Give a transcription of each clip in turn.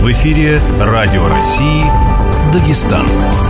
В эфире Радио России Дагестан.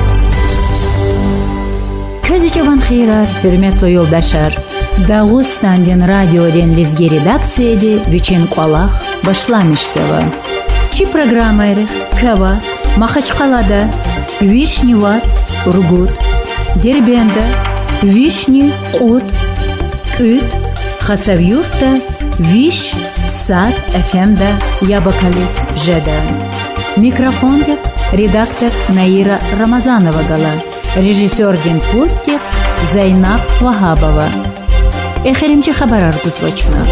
Көзүчеван хейрар, hürmetli yoldaşlar. Dağıstan'dan radyodan lizgi redaktsiyede bütün kolaq başlamışsıva. Çi programayı Kava, Mahaçqalada, Vishnivat, Urgut, Derbenda, Vishni, Qut, Küt, Xasavyurtda, Vish, Sat, FM'da, Yabakalis, Jeda. Mikrofonda redaktor Naira Ramazanova gala. Rejissёрден пульте Зайнаб Вахабова. Эхеримчи хабарар гузвачна.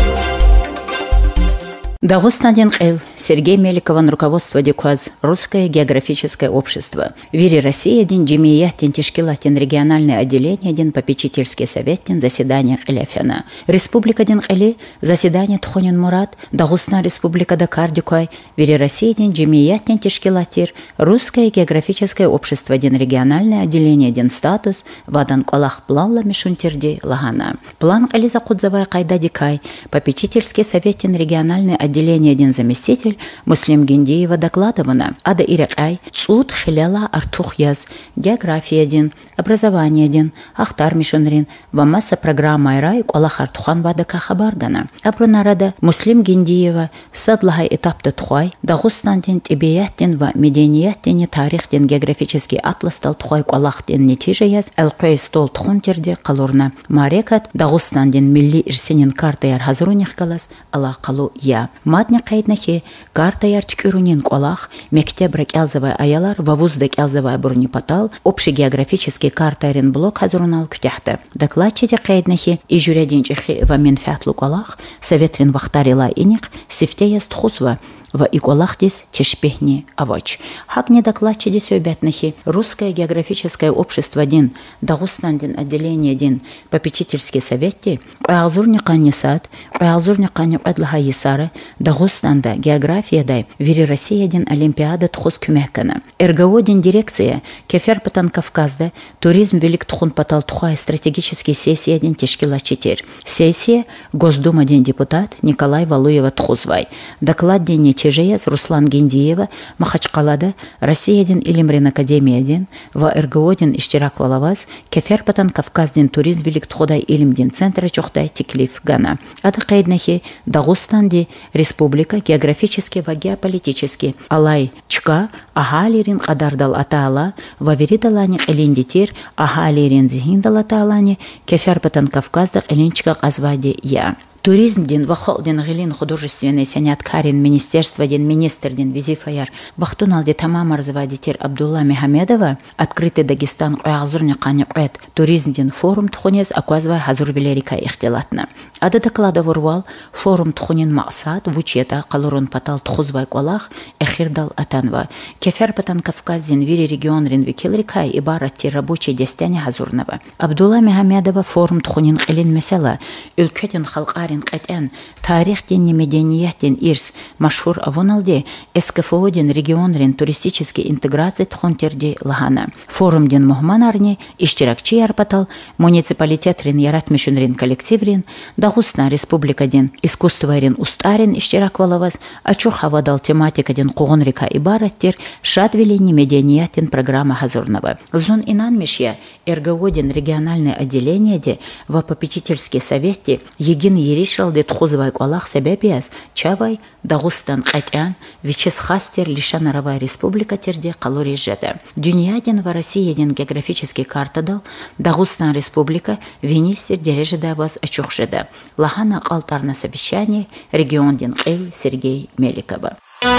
Дагустандин Кэл, Сергей Меликован, руководство ДИКУАЗ, Русское географическое общество. Вири Россия, дин Джимиятин, Тишкилатин, региональное отделение, дин попечительский совет, дин заседание Эляфяна. Республика дин Кэли, заседание Тхонин Мурат, Дагустан Республика Дакар ДИКУАЙ, Вири Россия, дин Джимиятин, Тишкилатир, Русское географическое общество, дин региональное отделение, дин статус, Вадан Калах планла Мишунтирди Лагана. План Кэли Закудзавай Кайда Дикай, попечительский совет, дин региональное отделение один заместитель Муслим Гиндиева докладывано Ада Иракай, Цуд Хиляла Артухьяз, география один, образование один, Ахтар Мишунрин, Вамаса программа Айрай, Куалах Артухан Вадака Хабаргана, Абрунарада Муслим Гиндиева, Садлахай этапта Тухай, Дагустандин, Тибияттин, Ва Меденияттин, Тарихтин, географический атлас Тал Тухай, Куалахтин, Нетижаяз, Алкой Стол Тхунтирди, Калурна, Марекат, Дагустандин, Милли Ирсинин, карта Яр Хазруних Калас, Аллах Калу Я. Матня кайднахи карта яртикюрунин колах, мектеб ракелзовая аялар, вавуздак элзовая бурнипатал, общий географический карта блок хазурунал кутяхта. Докладчите кайднахи и жюрядинчихи в Минфятлу колах, советлин вахтарила иник, сифтея стхузва, в Иколахдис Тишпехни Авач. Хакни докладчиди сёбятнахи Русское географическое общество один, Дагустандин отделение один, попечительский советти, Уязурникани сад, Уязурникани Адлаха Ясара, Дагустанда география дай, Вири Россия один Олимпиада Тхус Кюмекана. РГО-дин дирекция, Кефер Патан Кавказда, туризм Велик Тхун Патал Тухай, стратегический сессия один Тишкила Читер. Сессия, Госдума один депутат Николай Валуева Тхузвай. Доклад день Чижеяс, Руслан Гиндиева, Махачкалада, Россия-дин Илимрин Академия-дин, в РГО-дин Иштирак Валаваз, Кеферпатан Кавказдин туризм Велик Тхудай Илимдин Центра Чохдай Тиклиф Гана. Адакайднахи Дагустанди Республика географически ва геополитически Алай Чка, Ахалирин Кадардал Атаала, Ваверидалани Элиндитир, Ахалирин Зихиндал Атаалани, Кеферпатан Кавказдак Элинчка Азвади Я. Туризм дин вахолдин гилин художественный саняткарин министерство дин министр дин визифаяр вахтуналди тамам арзавадитер Абдулла Мехамедова открытый Дагестан уязурни каниqet туризм дин форум тхунез аквазвай хазур велерика ихтилатна. Ада доклада ворвал форум тхунин мақсад вучета қалурун патал тхузвай колах эхирдал атанва. Кефер патан Кавказ дин вири регион рин викилрикай ибаратти рабочий дестяне хазурнава. Абдулла Мехамедова форум тхунин қилин месела үлкетин халқарин قطعاً تاریخ دین مدنیت دین ایرس مشهور авоналде СКФО дин регион рин туристический интеграция тхонтерди лахана форум дин мухманарни иштиракчи ярпатал муниципалитет рин яратмишун рин коллектив рин Дагустан республика дин искусство рин устарин иштирак валаваз ачу хавадал тематика дин кугун река ибараттер шатвелини меденият дин программа хазурнова зон инан мешья РГО дин региональное отделение де в попечительский совете егин еришал де тхузвай колах себебияс чавай Дагустан Катян вичес хастер лишанаровая республика терде калори жеда. Дюниядин в России дин географический карта дал Дагустан республика винистер дережеда вас очухжеда. Лахана алтар на совещании регион дин Кэл Сергей Меликова.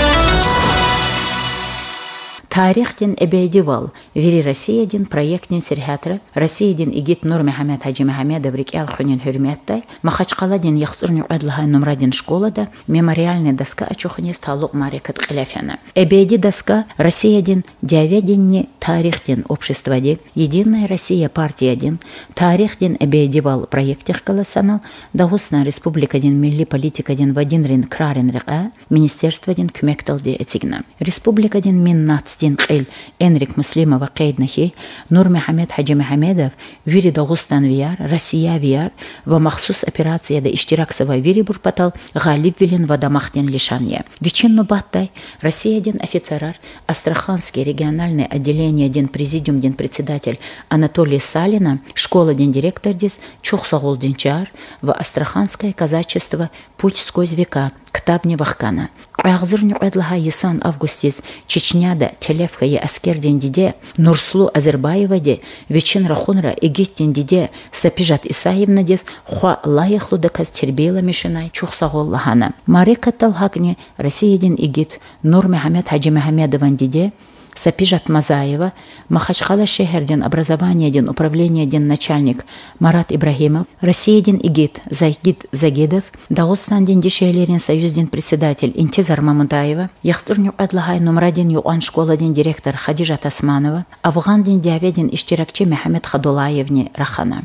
Тарих дин эбейдивал, вири Россия дин проект дин серхатра, Россия дин игит Нур Мехамед Хаджи Мехамедов рекел хунин хюрметтай, Махачкала дин яхсурни уэдлахай номра дин школада, мемориальная доска очухани сталук марекат каляфяна. Эбейди доска Россия дин диавединни тарих дин общество ди, Единая Россия партия дин, тарих дин эбейдивал проектих каласанал, Дагустан республика дин милли политика дин вадин рин крарин река, министерство дин кюмектал ди этигна. Республика дин миннац Фалстин Эл Энрик Муслимова Кайднахи, Нур Мухаммед Хаджи Мухаммедов, Вири Дагустан Вияр, Россия Вияр, в махсус операция да иштираксова Вири Бурпатал, Галиб Вилин Вадамахтин Лишанье. Вечинну Баттай, Россия один офицерар, Астраханский региональное отделение один президиум один председатель Анатолий Салина, школа один директор дис, Чухсагул Динчар, в Астраханское казачество путь сквозь века, Ктабни Вахкана. Агзурни Эдлага Ясан Августис, Чечняда, Телевка и Аскердин Диде, Нурслу Азербаева де, Вечен Рахунра, Егиттин Диде, Сапижат Исаевна дес, Хуа Лаяхлу даказ Тербейла Мишинай, Чухсагол Лахана. Марека Талхагни, Россия один Игит, Нур Мухаммед Хаджи Мухаммедован Диде, Сапижат Мазаева, Махачкала Шехердин, образование один, управление один, начальник Марат Ибрагимов, Россия один Игит, Зайгид Загидов, Дагустан дин Дишейлерин, союз дин председатель Интизар Мамутаева, Яхтурню Адлагай, номер один Юан школа дин директор Хадижа Тасманова, Афган дин Диаведин Иштиракчи Мухаммед Хадулаевни Рахана.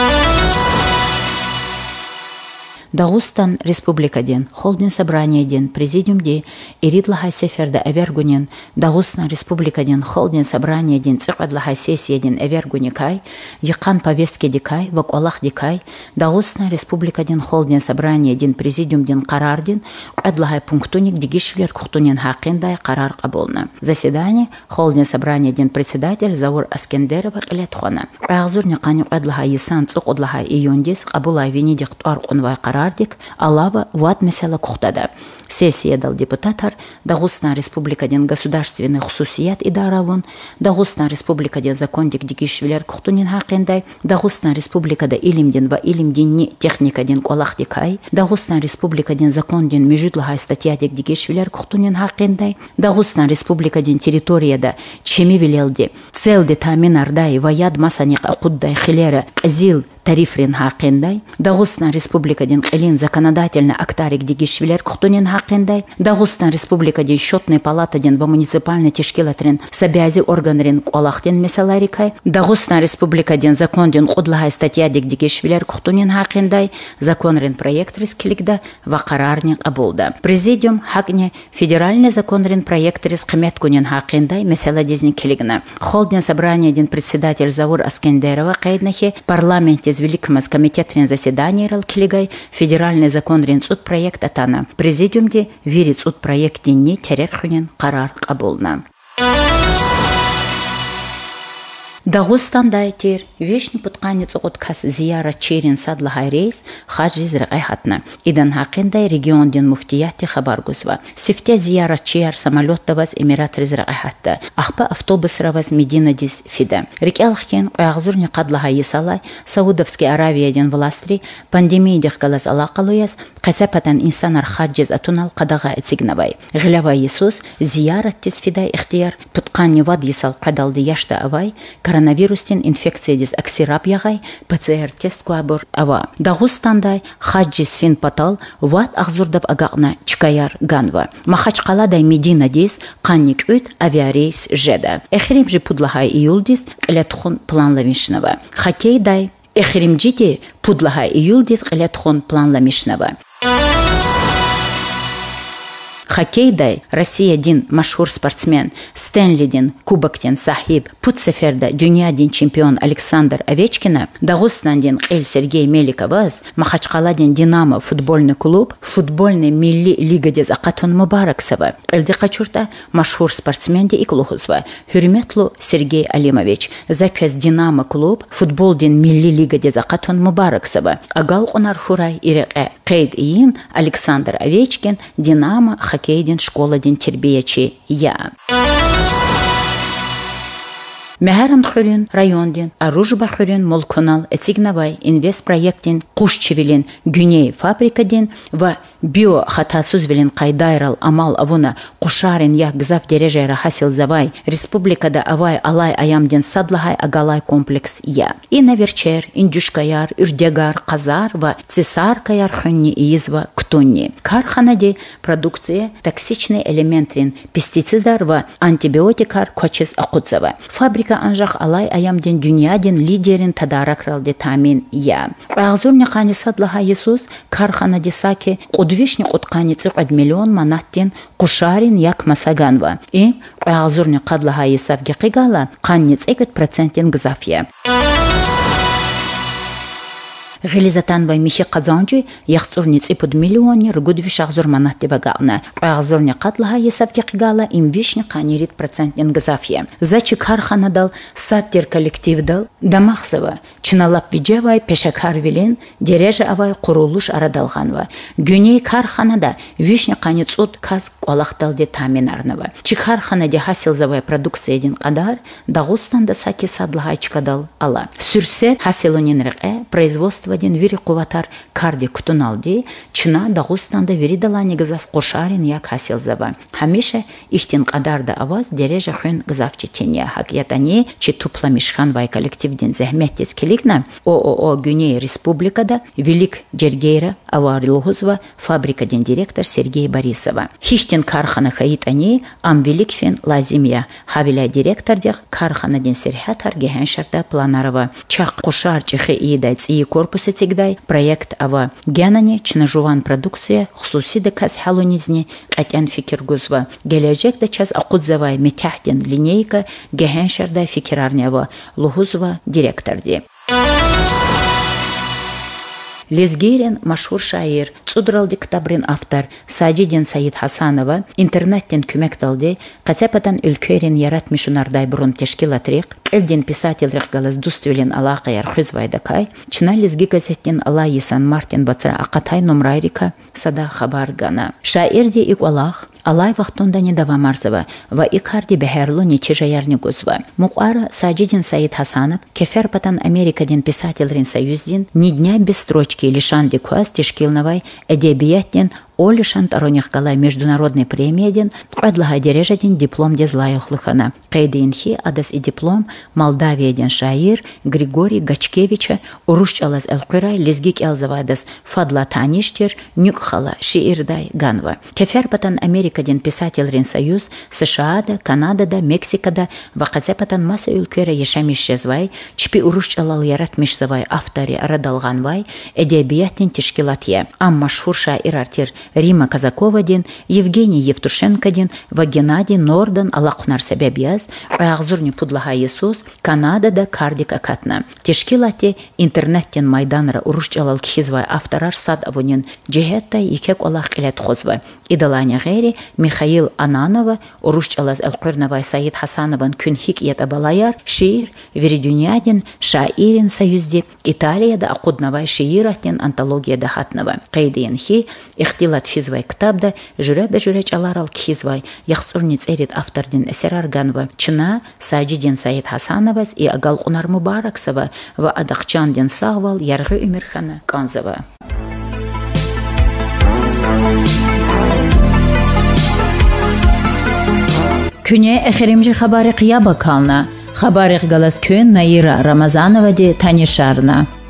Дагустан Республика ден, Холдин собрание ден, Президиум де, Иридлахай Сеферда Эвергунен, Дагустан Республика ден, Холдин собрание ден, Цикадлахай сессия ден Эвергуникай, Якан повестки дикай, Вакуалах дикай, Дагустан Республика ден, Холдин собрание ден, Президиум ден Карардин, Адлахай пунктуник Дигишвер Кухтунен Хакиндай Карар Кабулна. Заседание Холдин собрание ден, председатель Заур Аскендерова Летхона. Агзур Никаню Адлахай Ясан Цукудлахай Июндис, Абулай Венедикт Аркунвай Карар. Алава ват месяла кухтада. Сессия дал депутатар, Дагустан Республика ден государственный хусусият идаравун, Дагустан Республика ден закондик дигишвилер кухтунин хакендай, Дагустан Республика да илимден ва илимденни техника ден колах дикай, Дагустан Республика ден закон ден межудлахай статьядик дигишвилер кухтунин хакендай, Дагустан Республика ден территория да чеми вилелди, целди тамин ардай ваяд масаник акуддай хилера зил тарифрин хакендай, Дагустан Республика ден элин законодательно актарик дигишвилер кухтунин хакендай, Дагустан Республика ден счетная палата ден во муниципальный тешкилатрин сабязи органрин колахтен месаларикай, Дагустан Республика ден закон ден кудлагай статья дигишвилер кухтунин хакендай, законрин проект рискилигда ва карарник абулда. Президиум хакне федеральный законрин проект рискиметкунин хакендай месала дезни килигна. Холдин собрание ден председатель Заур Аскендерова кайднахи парламенте из Великого комитета заседания Ралкилигай, федеральный закон ринцут проект атана. Президиум де верит от проекте не теревхунен карар кабулна. Дагустанда айтер вечный путканец отказ зияра черен садлахай рейс хаджи зрагайхатна. Идан хакендай регион ден муфтияти хабаргузва. Сифте зияра чер самолеттаваз эмират зрагайхатта. Ахпа автобус раваз Медина дис фида. Рикалхен агзурни кадлахай есалай Саудовский Аравия ден властри пандемия дехкалаз алакалуяз кацапатан инсанар хаджиз атунал кадага этсигнавай. Гилава Иисус зияра тис фида ихтияр путкани вад есал кадалды яшта авай коронавирустен инфекция дес аксирап ягай ПЦР-тест куабур ава. Дагустандай хаджис фин патал ват ахзурдав агакна чкаяр ганва. Махачкаладай Медина дес канник үт авиарейс жеда. Эхрим же пудлахай июл дес элятхун планламишнава. Хоккейдай эхрим жите пудлахай июл дес элятхун планламишнава. Хоккейдай Россия один машхур спортсмен Стэнли дин кубоктен сахиб путсеферда дюня один чемпион Александр Овечкина, Дагустан дин Эль Сергей Меликоваз, Махачкала дин Динамо футбольный клуб, футбольный милли лига дез Акатун Мубараксова, Эльди Качурта машхур спортсмен де иклухузва, Хюрметлу Сергей Алимович, Закез Динамо клуб, футбол дин милли лига дез Акатун Мубараксова, Агал Унар Хурай Иреке, Кейд Иин, Александр Овечкин, Динамо, Хоккейдин школа дин тербиячи я. Мехарам хурин райондин, Аружба хурин Молкунал, Этигнавай, инвест проектин, Кушчевилин, Гюней фабрикадин, ва био хатасузвилин Кайдайрал Амал Авуна, Кушарин я гзав дережера Хасил Завай, Республикада Авай Алай Аямдин Садлахай Агалай комплекс я. И наверчер, Индюшкаяр, Үрдегар, Казар, ва Цесаркаяр хунни и изва Ктунни. Карханади продукция, токсичный элементрин, пестицидар ва антибиотикар Кочес Акудзава. Фабрика анжах Алай Аямдин Дюнядин лидерин Тадаракрал де Тамин я. Агзур Никани Садлаха Иисус, Карханади Саки, Удвишни уткани цикъд миллион манаттин Кушарин як Масаганва. И агзурни кадлага исавги қигала қанни цикъд процентин гзафия. Реализатанвай михи қазанжи яхцурни ципуд миллиони ргудвиш агзур манатти багагна. Агзурни катлага есавки қигала им вишни қанирит процентин гзафия. Зачи карханадал саттир коллективдал дамахсава чиналап виджавай пешакар вилин дережа авай курулуш арадалганва. Гюней карханада вишни қани цуд каз колахталде таминарнава. Чи карханаде хасилзавай продукция един қадар Дагустанда саки садлагайчкадал ала. Сүрсет хасилунин рыqe производство один вири куватар карди кутуналди чина Дагустанда вири далани гзав Кушарин як хасилзава. Хамиша ихтин қадарда аваз дережа хын гзавчи тения хакиятани чи тупла мишхан вай коллективдин зехметтес келикна ООО Гюней Республикада Велик Джергейра аварилгузва фабрикадин директор Сергей Борисова. Хихтин кархана хаитани ам Великфин Лазимия хавиля директор дех карханадин серхатар гехеншарда планарова чак Кушар чихи идай ци корпусы тигдай проект ава генани чинажуван продукция хусуси деказ халунизни атян фикир гузва гележекда час акудзавай метяхдин линейка гехеншарда фикирарнева лухузва директорди. Лезгерин машхур шаир, цудрал диктабрин автор Саджидин Саид Хасанова интернеттен күмекталди, кацепатан үлкерин яратмишунардай бурун тешкилатрик, элдин писатель рихгалас дуствелин алақаяр хузвайдакай, чина лезги газеттен Ала Исан Мартин бацара акатай номрайрика сада хабар гана. Шаирди ик Аллах Алай вахтунда не дава марзава ва икарди бехерлу нече ярни гузва. Муқара Саджидин Саид Хасанов, кефер патан Америкадин писательрин союздин, ни дня без строчки лишан дикуаз тешкилнавай эдебияттен Олишан таронихкалай международной премиядин қадлага дережадин диплом дезлайохлыхана. Кайдинхи адас и диплом Молдавиядин шаир Григорий Гачкевича урушчалаз элкурай лезгик элзавадас фадла таништер нюкхала шиирдай ганва. Кефер патан Америкадин писательрин союз США-да, Канадада, Мексикада вақазепатан маса үлкөре ешамишезвай чпи урушчалал яратмишсавай авторы арадалганвай эдебияттин тешкилатия. Ам машхур шаир артир Рима Казаковадин, Евгений Евтушенкадин, Вагенадий Нордан Аллахунар Себебияз, Агзурни Пудлага Иисус, Канадада Кардика Катна. Тешкилати интернеттен майданра урушчалал кхизвай авторар сад авунин джихеттай икек Аллах илет хозва. Идаланя гери Михаил Ананова урушчалаз элкурнавай Саид Хасанован күнхик ятабалаяр шиир Веридюнядин шаирин союзди Италияда акуднавай шиираттен антологияда хатнава. Кайдинхи ихтилат физвай китабда жүрәбе жүрәч аларал кхизвай яхсурни церит автордин эсер арганва чина Саджидин Саид Хасановаз и Агалқунар Мубараксова ва Адақчандин Сағвал ярғы Умирхана Канзова. Күне эхеримжи хабари қияба кална. Хабари галас күн Наира Рамазанова де танишарна.